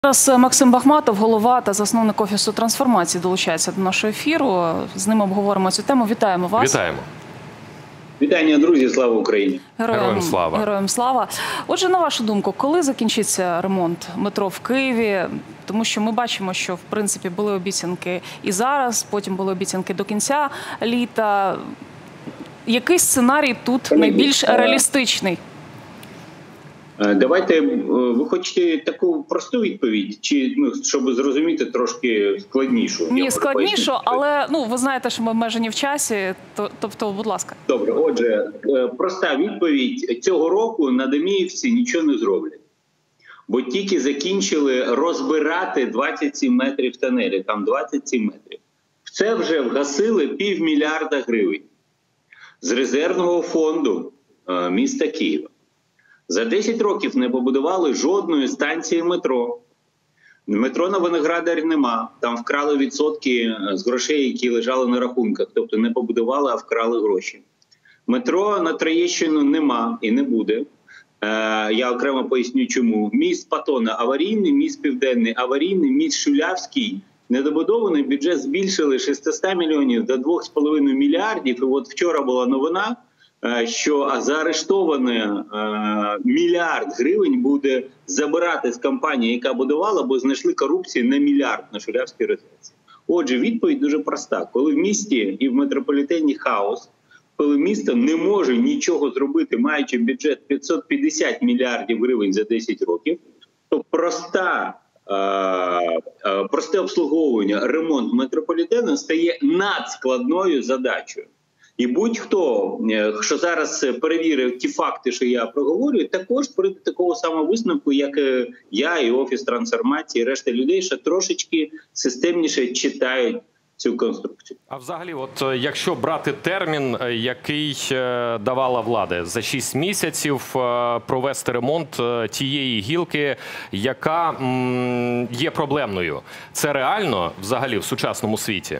Зараз Максим Бахматов, голова та засновник Офісу трансформації, долучається до нашого ефіру. З ним обговоримо цю тему. Вітаємо вас. Вітаємо. Вітання, друзі. Слава Україні. Героям слава. Героям слава. Отже, на вашу думку, коли закінчиться ремонт метро в Києві? Тому що ми бачимо, що, в принципі, були обіцянки і зараз, потім були обіцянки до кінця літа. Який сценарій тут найбільш реалістичний? Давайте, ви хочете таку просту відповідь, чи щоб зрозуміти трошки складнішу? Ні, складнішу, але ви знаєте, що ми обмежені в часі, тобто, будь ласка. Добре, отже, проста відповідь. Цього року на Деміївці нічого не зроблять. Бо тільки закінчили розбирати 27 метрів тонелі, там 27 метрів. В це вже вгасили $500 мільярда гривень з резервного фонду міста Києва. За 10 років не побудували жодної станції метро. Метро на Виноградарі нема. Там вкрали відсотки з грошей, які лежали на рахунках. Тобто не побудували, а вкрали гроші. Метро на Троєщину нема і не буде. Я окремо поясню чому. Міст Патона аварійний, міст Південний аварійний, міст Шулявський недобудований. Бюджет збільшили з 600 мільйонів до 2,5 мільярдів. І от вчора була новина, що заарештований $1 мільярд гривень буде забирати з компанії, яка будувала, бо знайшли корупцію на $1 мільярд на Шулявській розв'язці. Отже, відповідь дуже проста. Коли в місті і в метрополітені хаос, коли місто не може нічого зробити, маючи бюджет 550 мільярдів гривень за 10 років, то просте обслуговування, ремонт метрополітену стає надскладною задачею. І будь-хто, що зараз перевірив ті факти, що я проговорюю, також прийде до такого самого висновку, як я і Офіс трансформації, і решта людей, що трошечки системніше читають цю конструкцію. А взагалі, от якщо брати термін, який давала влада, за 6 місяців провести ремонт тієї гілки, яка є проблемною, це реально взагалі в сучасному світі?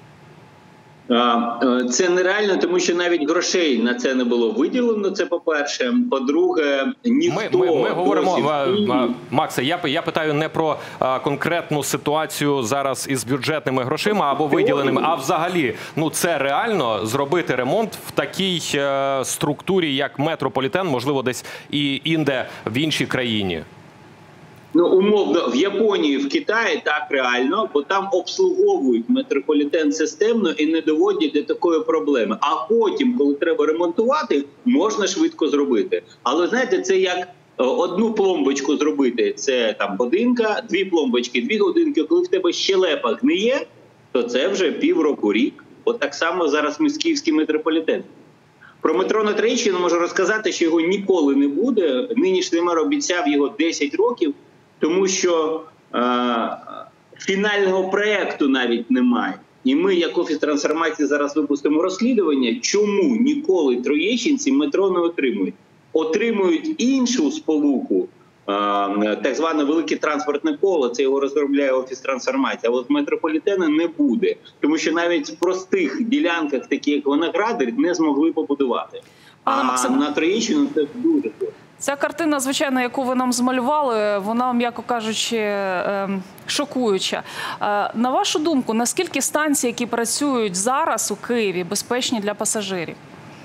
Це нереально, тому що навіть грошей на це не було виділено, це по-перше. По-друге, ніхто... Ми говоримо, Максе, я питаю не про конкретну ситуацію зараз із бюджетними грошима або виділеними, а взагалі, це реально зробити ремонт в такій структурі, як метрополітен, можливо, десь і інде в іншій країні? Умовно, в Японії, в Китаї так реально, бо там обслуговують метрополітен системно і не доводять до такої проблеми. А потім, коли треба ремонтувати, можна швидко зробити. Але, знаєте, це як одну пломбочку зробити, це там годинка, 2 пломбочки, 2 годинки. Коли в тебе щелепа гниє, то це вже півроку-рік. От так само зараз київський метрополітен. Про метро на Троєщині можу розказати, що його ніколи не буде. Нинішній мер обіцяв його 10 років. Тому що фінального проєкту навіть немає. І ми, як Офіс трансформації, зараз випустимо розслідування, чому ніколи троєщинці метро не отримують. Отримують іншу сполуку, так зване велике транспортне коло, це його розробляє Офіс трансформації, а от метрополітена не буде. Тому що навіть в простих ділянках, такі як Виноградар, не змогли побудувати. А на Троєщину це дуже добре. Ця картина, звичайно, яку ви нам змалювали, вона, м'яко кажучи, шокуюча. На вашу думку, наскільки станції, які працюють зараз у Києві, безпечні для пасажирів?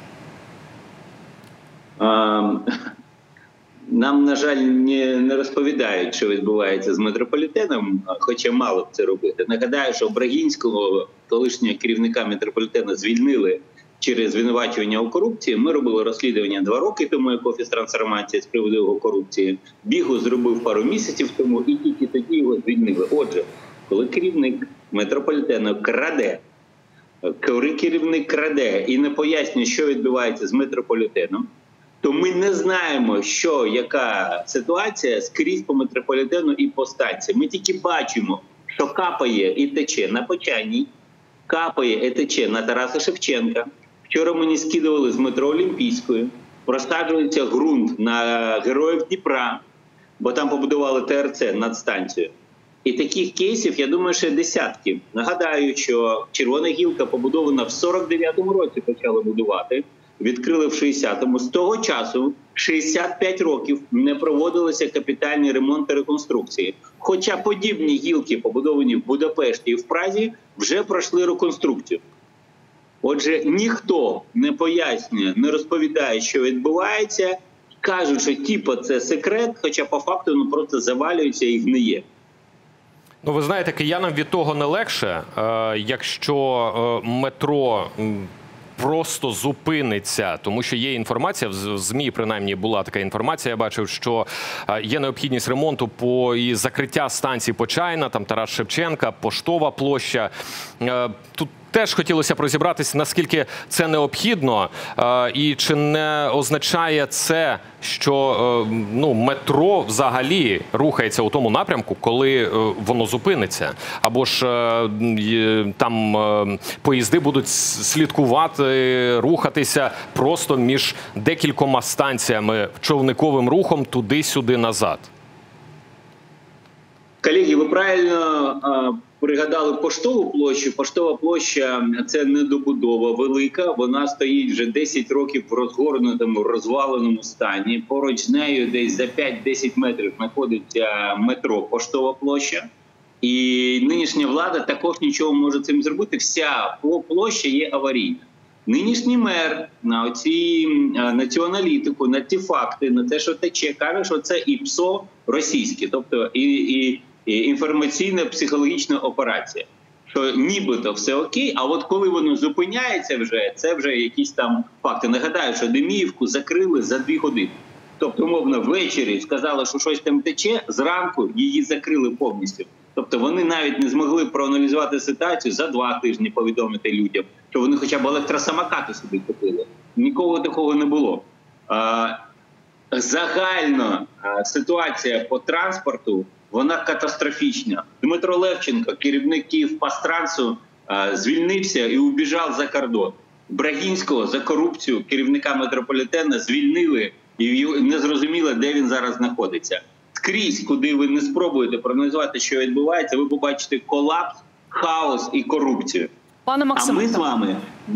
Нам, на жаль, не розповідають, що відбувається з метрополітеном, хоча мало б це робити. Нагадаю, що Брагінського, колишнього керівника метрополітену, звільнили через звинувачування у корупції. Ми робили розслідування 2 роки тому, як Офіс трансформації з приводу його корупції. Бігу зробив пару місяців тому і тільки тоді його звільнили. Отже, коли керівник метрополітену краде, коли керівник краде і не пояснює, що відбувається з метрополітеном, то ми не знаємо, яка ситуація скрізь по метрополітену і по станції. Ми тільки бачимо, що капає і тече на Почайній, капає і тече на Тараса Шевченка. Вчора мені скидували з метро Олімпійської, розсаджується ґрунт на Героїв Дніпра, бо там побудували ТРЦ над станцією. І таких кейсів, я думаю, ще десятки. Нагадаю, що Червона гілка побудована в 49-му році, почали будувати, відкрили в 60-му. З того часу 65 років не проводилися капітальні ремонти, реконструкції. Хоча подібні гілки, побудовані в Будапешті і в Празі, вже пройшли реконструкцію. Отже, ніхто не пояснює, не розповідає, що відбувається, кажуть, що типу це секрет, хоча по факту просто завалюється і гниє. Ну, ви знаєте, киянам від того не легше, якщо метро просто зупиниться, тому що є інформація, в ЗМІ принаймні була така інформація, я бачив, що є необхідність ремонту і закриття станцій Почайна, там Тарас Шевченка, Поштова площа. Тут теж хотілося б розібратися, наскільки це необхідно, і чи не означає це, що метро взагалі рухається у тому напрямку, коли воно зупиниться. Або ж там поїзди будуть слідкувати, рухатися просто між декількома станціями човниковим рухом туди-сюди назад. Колеги, ви правильно пригадали Поштову площу. Поштова площа – це недобудова велика. Вона стоїть вже 10 років в розгорнутому, розваленому стані. Поруч з нею десь за 5-10 метрів знаходиться метро Поштова площа. І нинішня влада також нічого не може цим зробити. Вся площа є аварійна. Нинішній мер на цю аналітику, на ті факти, на те, що тече, каже, що це ІПСО російське, тобто і інформаційна психологічна операція. Що нібито все окей, а от коли воно зупиняється вже, це вже якісь там факти. Нагадаю, що Деміївку закрили за 2 години. Тобто, умовно, ввечері сказали, що щось там тече, зранку її закрили повністю. Тобто вони навіть не змогли проаналізувати ситуацію, за 2 тижні повідомити людям, що вони хоча б електросамокати собі купили. Нікого такого не було. Загально ситуація по транспорту, вона катастрофічна. Дмитро Левченко, керівник Київпастрансу, звільнився і убіжав за кордон. Брагінського за корупцію, керівника метрополітену, звільнили і не зрозуміло, де він зараз знаходиться. Скрізь, куди ви не спробуєте проаналізувати, що відбувається, ви побачите колапс, хаос і корупцію. Пане Максиме, а ми з вами...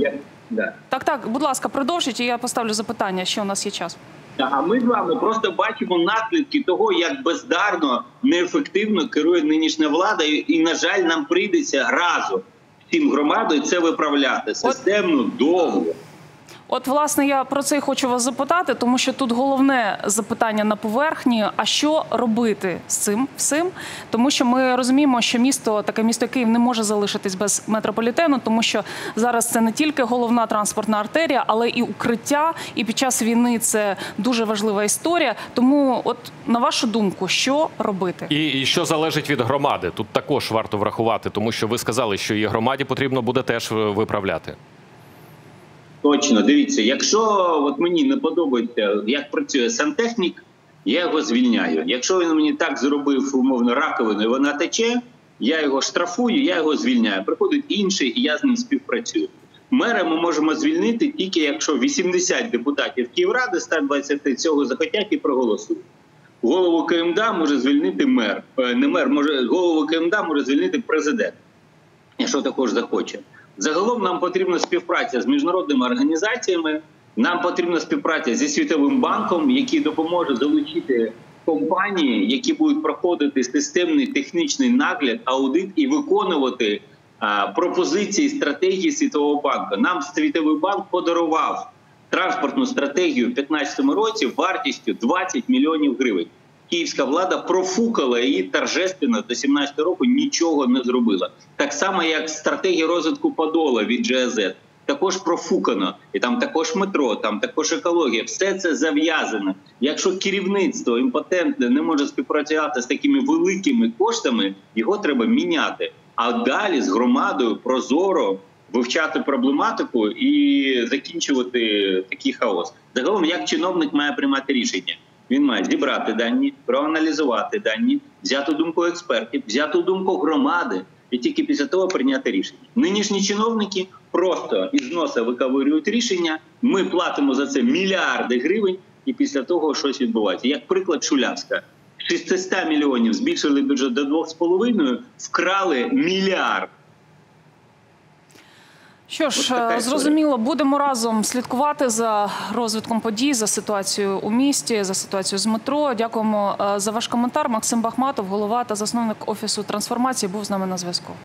Так, будь ласка, продовжіть, і я поставлю запитання, ще у нас є час. А ми з вами просто бачимо наслідки того, як бездарно, неефективно керує нинішня влада. І, на жаль, нам прийдеться разом всім громадою це виправляти. Системно, довго. От, власне, я про це і хочу вас запитати, тому що тут головне запитання на поверхні, а що робити з цим всім? Тому що ми розуміємо, що таке місто Київ не може залишитись без метрополітену, тому що зараз це не тільки головна транспортна артерія, але і укриття, і під час війни це дуже важлива історія. Тому, от, на вашу думку, що робити? І що залежить від громади? Тут також варто врахувати, тому що ви сказали, що і громаді потрібно буде теж виправляти. Точно, дивіться, якщо мені не подобається, як працює сантехнік, я його звільняю. Якщо він мені так зробив, умовно, раковину, і вона тече, я його штрафую, я його звільняю. Приходить інший, і я з ним співпрацюю. Мера ми можемо звільнити тільки, якщо 80 депутатів Київради, 120 цього захотять і проголосують. Голову КМДА може звільнити мер. Не мер, голову КМДА може звільнити президент, якщо також захоче. Загалом нам потрібна співпраця з міжнародними організаціями, нам потрібна співпраця зі Світовим банком, який допоможе залучити компанії, які будуть проходити системний технічний нагляд, аудит і виконувати пропозиції, стратегії Світового банку. Нам Світовий банк подарував транспортну стратегію в 2015 році вартістю 20 мільйонів гривень. Київська влада профукала її торжественно, до 2017 року нічого не зробила. Так само, як стратегія розвитку Подола від ЖЕЗ. Також профукано. І там також метро, там також екологія. Все це зав'язано. Якщо керівництво імпотентне не може співпрацювати з такими великими коштами, його треба міняти. А далі з громадою прозоро вивчати проблематику і закінчувати такий хаос. Загалом, як чиновник має приймати рішення? Він має зібрати дані, проаналізувати дані, взяти думку експертів, взяти думку громади і тільки після того прийняти рішення. Нинішні чиновники просто із носа виковирюють рішення, ми платимо за це мільярди гривень і після того щось відбувається. Як приклад Шулявська. 600 мільйонів збільшили бюджет до 2,5, вкрали мільярд. Що ж, Ось така історія. зрозуміло, будемо разом слідкувати за розвитком подій, за ситуацією у місті, за ситуацією з метро. Дякуємо за ваш коментар. Максим Бахматов, голова та засновник Офісу трансформації, був з нами на зв'язку.